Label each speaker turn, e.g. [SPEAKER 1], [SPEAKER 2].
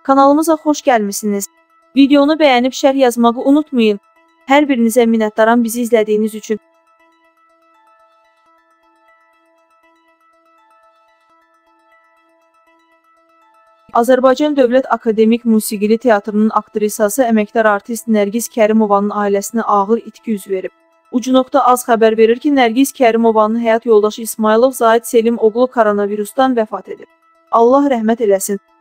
[SPEAKER 1] Kanalımıza xoş gəlmisiniz. Videonu bəyənib şərh yazmağı unutmayın. Hər birinizə minnətdaram bizi izlədiyiniz üçün. Azərbaycan Dövlət Akademik Musiqili Teatrının aktrisası əməkdar artist Nərgiz Kərimovanın ailəsinə ağır itki üz verib. Ucunokta az xəbər verir ki, Nərgiz Kərimovanın həyat yoldaşı İsmailov Zahid Selim oğlu koronavirusdan vəfat edib. Allah rəhmət eləsin.